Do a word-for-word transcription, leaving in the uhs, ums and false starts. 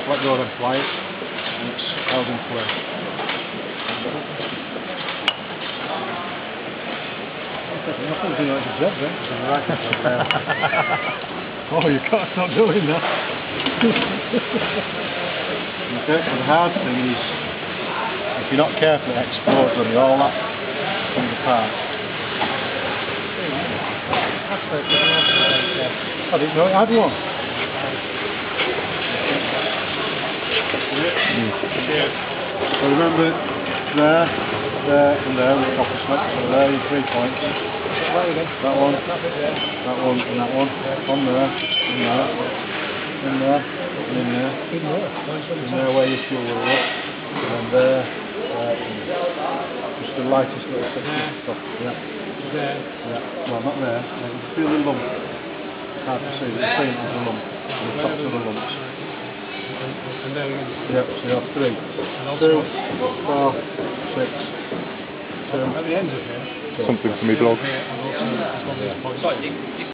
let go and fly it, and it's held in place. I thought you know it's a job then. Oh, you can't stop doing that. Okay, so the hard thing is, if you're not careful, it explodes on you. All that comes apart. I didn't know it had one. Yeah. So remember, there, there, and there with copper slip. So there, your three points. That one, that one, and that one. On there, in there, in there, and in there. In there where your fuel will look. And then there, there, and there. Just the lightest little section of stuff. Yeah. There. Yeah. Well, not there. You can feel the lump. Hard to see, but you see it as a lump. On the tops of the lumps. And there again. Yep, so you have three. Two, four, six, two. At the end of here. Something for me dog. Here, and also this one, this point.